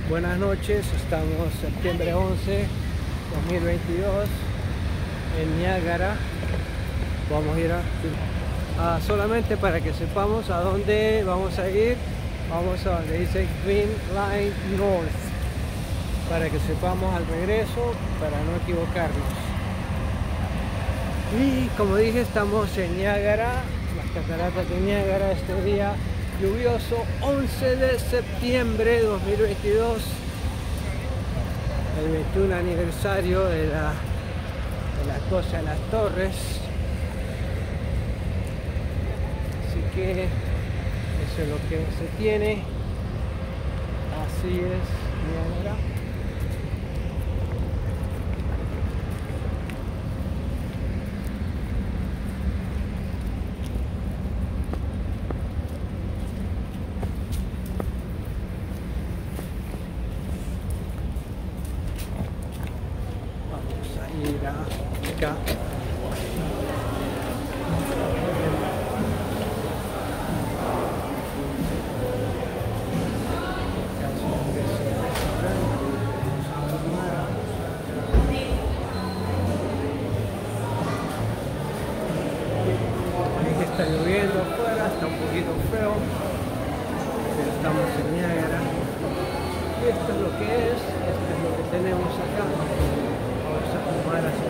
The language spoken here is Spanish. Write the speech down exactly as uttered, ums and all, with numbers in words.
Buenas noches, estamos septiembre once, dos mil veintidós en Niágara. Vamos a ir a, a solamente para que sepamos a dónde vamos a ir. Vamos a donde dice Green Line North, para que sepamos al regreso, para no equivocarnos. Y como dije, estamos en Niágara, las cataratas de Niágara, este día lluvioso, once de septiembre de dos mil veintidós, el veintiún aniversario de la, de la cosa de las torres. Así que eso es lo que se tiene. Así es Niágara. Ir acá. Está lloviendo afuera, está un poquito feo, pero estamos en Niágara. Esto es lo que es, esto es lo que tenemos acá. Vamos a tomar así.